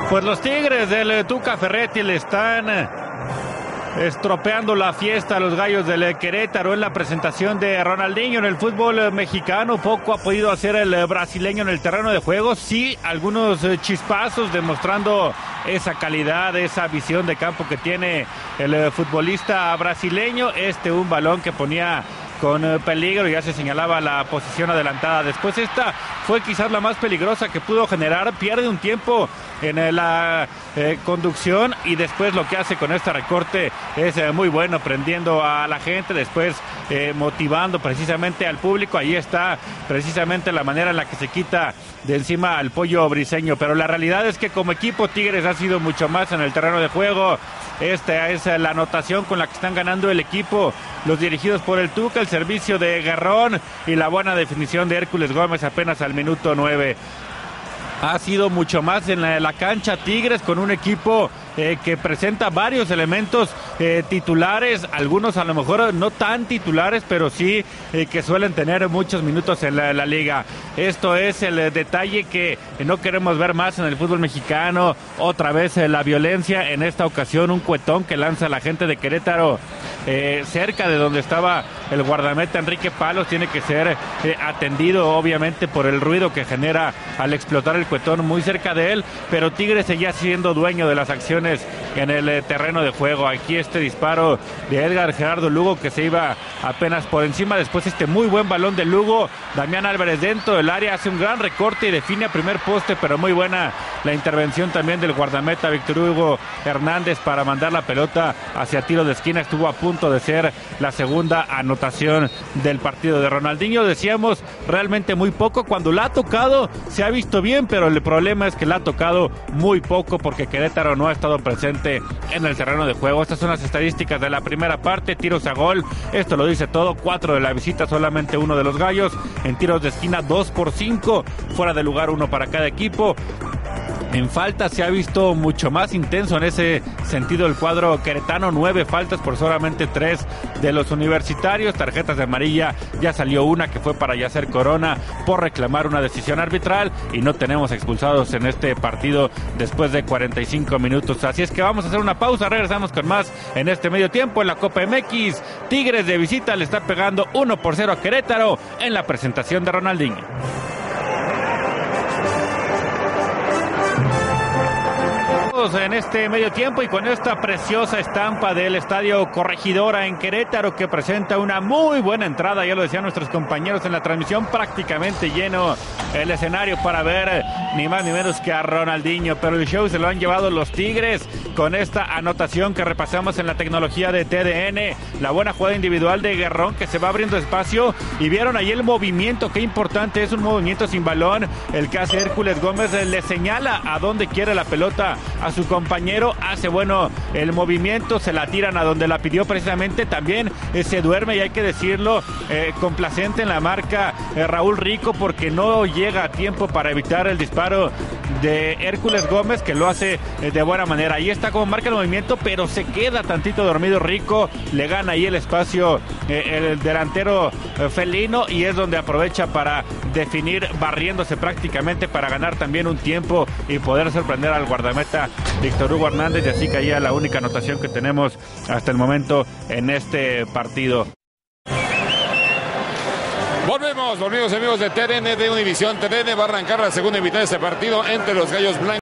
Pues los Tigres del Tuca Ferretti le están estropeando la fiesta a los Gallos del Querétaro en la presentación de Ronaldinho en el fútbol mexicano. Poco ha podido hacer el brasileño en el terreno de juego. Sí, algunos chispazos demostrando esa calidad, esa visión de campo que tiene el futbolista brasileño. Un balón que ponía con peligro, ya se señalaba la posición adelantada. Después esta fue quizás la más peligrosa que pudo generar, pierde un tiempo en la conducción y después lo que hace con este recorte es muy bueno, prendiendo a la gente, después motivando precisamente al público. Ahí está precisamente la manera en la que se quita de encima al Pollo Briseño, pero la realidad es que como equipo Tigres ha sido mucho más en el terreno de juego. Esta es la anotación con la que están ganando el equipo los dirigidos por el Tuca, el servicio de Guerrón y la buena definición de Hércules Gómez apenas al minuto 9. Ha sido mucho más en la cancha Tigres, con un equipo que presenta varios elementos titulares, algunos a lo mejor no tan titulares, pero sí que suelen tener muchos minutos en la liga. Esto es el detalle que no queremos ver más en el fútbol mexicano. Otra vez la violencia, en esta ocasión un cuetón que lanza la gente de Querétaro cerca de donde estaba el guardameta Enrique Palos. Tiene que ser atendido obviamente por el ruido que genera al explotar el cuetón muy cerca de él, pero Tigres seguía siendo dueño de las acciones en el terreno de juego. Aquí disparo de Edgar Gerardo Lugo que se iba apenas por encima. Después muy buen balón de Lugo. Damián Álvarez dentro del área hace un gran recorte y define a primer poste, pero muy buena la intervención también del guardameta Víctor Hugo Hernández para mandar la pelota hacia tiro de esquina. Estuvo a punto de ser la segunda anotación del partido de Ronaldinho. Decíamos realmente muy poco. Cuando la ha tocado se ha visto bien, pero el problema es que la ha tocado muy poco porque Querétaro no ha estado presente en el terreno de juego. Estas son las estadísticas de la primera parte. Tiros a gol, esto lo dice todo. 4 de la visita, solamente 1 de los Gallos. En tiros de esquina 2-por-5, fuera de lugar 1 para cada equipo. En falta se ha visto mucho más intenso en ese sentido el cuadro queretano. 9 faltas por solamente 3 de los universitarios. Tarjetas de amarilla, ya salió una que fue para Yacer Corona por reclamar una decisión arbitral, y no tenemos expulsados en este partido después de 45 minutos. Así es que vamos a hacer una pausa, regresamos con más en este medio tiempo en la Copa MX. Tigres de visita le está pegando 1-0 a Querétaro en la presentación de Ronaldinho. En este medio tiempo y con esta preciosa estampa del Estadio Corregidora en Querétaro, que presenta una muy buena entrada, ya lo decían nuestros compañeros en la transmisión, prácticamente lleno el escenario para ver ni más ni menos que a Ronaldinho, pero el show se lo han llevado los Tigres con esta anotación que repasamos en la tecnología de TDN, la buena jugada individual de Guerrón que se va abriendo espacio, y vieron ahí el movimiento, qué importante es un movimiento sin balón, el que hace Hércules Gómez, le señala a dónde quiere la pelota a su compañero, hace bueno el movimiento, se la tiran a donde la pidió precisamente. También se duerme, y hay que decirlo, complacente en la marca Raúl Rico, porque no llega a tiempo para evitar el disparo de Hércules Gómez, que lo hace de buena manera. Ahí está como marca el movimiento, pero se queda tantito dormido Rico, le gana ahí el espacio el delantero felino, y es donde aprovecha para definir, barriéndose prácticamente para ganar también un tiempo y poder sorprender al guardameta Víctor Hugo Hernández, y así caía la única anotación que tenemos hasta el momento en este partido. Volvemos amigos de TDN, de Univisión TDN. Va a arrancar la segunda mitad de este partido entre los Gallos Blancos